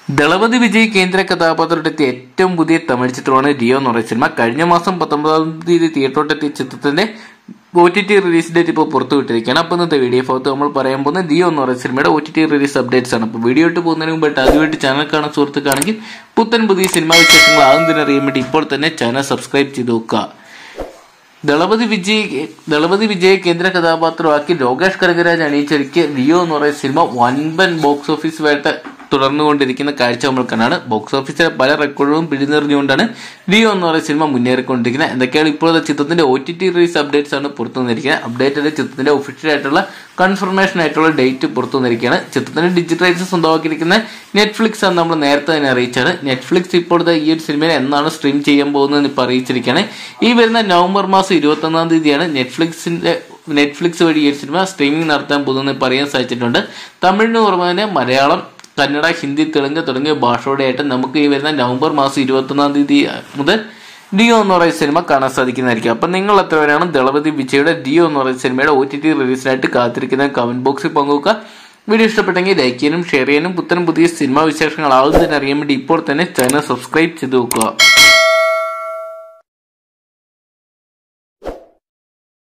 ദളപതി വിജയ് കേന്ദ്ര കഥാപാത്രത്തെത്തിയ ഏറ്റവും പുതിയ തമിഴ് ചിത്രമാണ് ലിയോ എന്ന് പറയുന്ന സിനിമ. കഴിഞ്ഞ മാസം 19-ാം തീയതി തിയേറ്ററിലെത്തിയ ചിത്രത്തിന്റെ OTT റിലീസ് ഡേറ്റ് ഇപ്പോൾ പുറത്തുവിട്ടിരിക്കുകയാണ്. അപ്പോൾ ഇന്നത്തെ വീഡിയോ ഭാഗത്ത് നമ്മൾ പറയാൻ പോകുന്നത് ലിയോ എന്ന് പറയുന്ന സിനിമയുടെ OTT റിലീസ് അപ്ഡേറ്റ്സ് ആണ്. അപ്പോൾ വീഡിയോ ഇട്ട് പോകുന്നതിന് മുമ്പായിട്ട് ആദ്യമായിട്ട് ചാനൽ കാണാൻ സുഹൃത്തുക്കാണെങ്കിൽ പുതിയ സിനിമാ വിശേഷങ്ങൾ ആദ്യം അറിയാൻ വേണ്ടി ഇപ്പോൾ തന്നെ ചാനൽ സബ്സ്ക്രൈബ് ചെയ്ത് നോക്കുക. ദളപതി വിജയ് കേന്ദ്ര കഥാപാത്രമാക്കി ലോകേഷ് കനകരാജ് അണിയിച്ചൊരുക്കിയ ലിയോ എന്ന് പറയുന്ന സിനിമ വൻപൻ ബോക്സ് ഓഫീസ് വേട്ട തുടർന്നുകൊണ്ടിരിക്കുന്ന കാഴ്ച നമ്മൾ കാണാണ്. ബോക്സ് ഓഫീസിലെ പല റെക്കോർഡുകളും പിടിഞ്ഞെറിഞ്ഞുകൊണ്ടാണ് ലിയോ എന്ന് പറയുന്ന സിനിമ മുന്നേറിക്കൊണ്ടിരിക്കുന്നത്. എന്തൊക്കെയാണ് ഇപ്പോഴത്തെ ചിത്രത്തിന്റെ OTT റിലീസ് അപ്ഡേറ്റ്സ് ആണ് പുറത്തു വന്നിരിക്കുന്നത്. അപ്ഡേറ്റഡ് ചിത്രത്തിന്റെ ഒഫീഷ്യൽ ആയിട്ടുള്ള കൺഫർമേഷൻ ആയിട്ടുള്ള ഡേറ്റ് പുറത്തു വന്നിരിക്കുകയാണ്. ചിത്രത്തിന്റെ ഡിജിറ്റൽ റൈറ്റ്സ് സ്വന്തമാക്കിയിരിക്കുന്ന നെറ്റ്ഫ്ലിക്സ് ആണ് നമ്മൾ നേരത്തെ തന്നെ അറിയിച്ചാണ്. നെറ്റ്ഫ്ലിക്സ് ഇപ്പോഴത്തെ ഈ ഒരു സിനിമയെ എന്നാണ് സ്ട്രീം ചെയ്യാൻ പോകുന്നത് ഇപ്പോൾ അറിയിച്ചിരിക്കുകയാണ്. ഈ വരുന്ന നവംബർ മാസം 21-ാം തീയതിയാണ് നെറ്റ്ഫ്ലിക്സ് വഴി ഈ ഒരു സിനിമ സ്ട്രീമിംഗ് നടത്താൻ പോകുന്നത് പറയാൻ സാധിച്ചിട്ടുണ്ട്. തമിഴിന് പുറമെ തന്നെ മലയാളം, കന്നഡ, ഹിന്ദി, തെലുങ്ക് തുടങ്ങിയ ഭാഷയോടെയായിട്ട് നമുക്ക് ഈ വരുന്ന നവംബർ മാസം 21-ാം തീയതി മുതൽ ലിയോ എന്ന് പറയുന്ന സിനിമ കാണാൻ സാധിക്കുന്നതായിരിക്കും. അപ്പം നിങ്ങൾ എത്ര പേരാണ് ദളപതി വിജയുടെ ലിയോ എന്ന് പറയുന്ന സിനിമയുടെ OTT റിലീസിനായിട്ട് കാത്തിരിക്കുന്ന കമന്റ് ബോക്സിൽ പങ്കുവെക്കുക. വീഡിയോ ഇഷ്ടപ്പെട്ടെങ്കിൽ ലൈക്ക് ചെയ്യാനും ഷെയർ ചെയ്യാനും പുതിയ സിനിമാ വിശേഷങ്ങൾ ആവുന്നതിന് അറിയാൻ വേണ്ടി ഇപ്പോൾ തന്നെ ചാനൽ സബ്സ്ക്രൈബ് ചെയ്ത് നോക്കുക.